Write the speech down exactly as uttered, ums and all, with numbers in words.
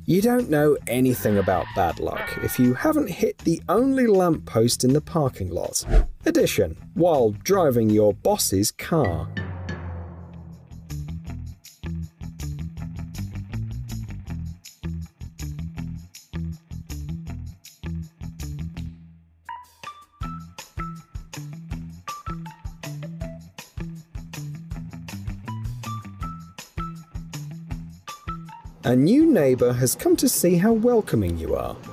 You don't know anything about bad luck if you haven't hit the only lamppost in the parking lot. Addition, while driving your boss's car. A new neighbour has come to see how welcoming you are.